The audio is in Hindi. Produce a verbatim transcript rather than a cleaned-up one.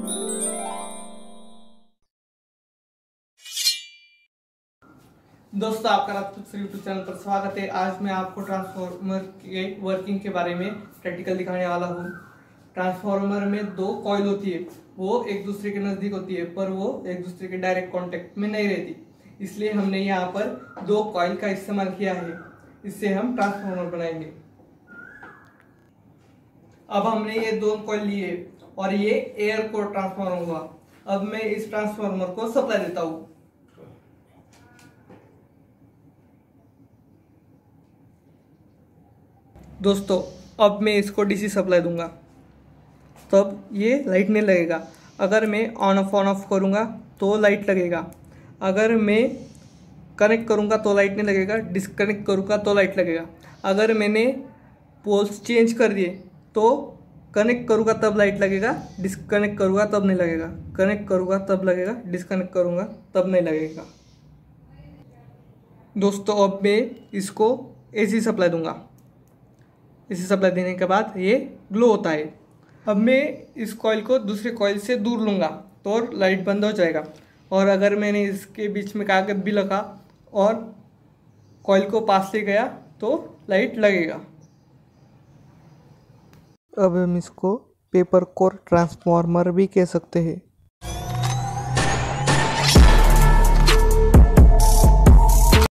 दोस्तों, आपका राजपूत यूट्यूब चैनल पर स्वागत है। आज मैं आपको ट्रांसफार्मर के वर्किंग के बारे में प्रैक्टिकल दिखाने वाला हूँ। ट्रांसफार्मर में दो कॉइल होती है, वो एक दूसरे के नजदीक होती है, पर वो एक दूसरे के डायरेक्ट कांटेक्ट में नहीं रहती। इसलिए हमने यहाँ पर दो कॉइल का इस्तेमाल किया है। इससे हम ट्रांसफार्मर बनाएंगे। अब हमने ये दो कॉइल लिए और ये एयर को ट्रांसफार्मर होगा। अब मैं इस ट्रांसफार्मर को सप्लाई देता हूँ। दोस्तों, अब मैं इसको डीसी सप्लाई दूंगा, तब ये लाइट नहीं लगेगा। अगर मैं ऑन ऑफ ऑन ऑफ करूंगा तो लाइट लगेगा। अगर मैं कनेक्ट करूंगा तो लाइट नहीं लगेगा, डिस्कनेक्ट करूंगा तो लाइट लगेगा। अगर मैंने पोल्स चेंज कर दिए तो कनेक्ट करूंगा तब लाइट लगेगा, डिस्कनेक्ट करूंगा तब नहीं लगेगा, कनेक्ट करूंगा तब लगेगा, डिस्कनेक्ट करूंगा तब नहीं लगेगा। दोस्तों, अब मैं इसको एसी सप्लाई दूंगा। इसे सप्लाई देने के बाद ये ग्लो होता है। अब मैं इस कॉइल को दूसरे कॉइल से दूर लूँगा तो लाइट बंद हो जाएगा। और अगर मैंने इसके बीच में कागज भी लगा और कॉइल को पास ले गया तो लाइट लगेगा। अब हम इसको पेपर कोर ट्रांसफार्मर भी कह सकते हैं।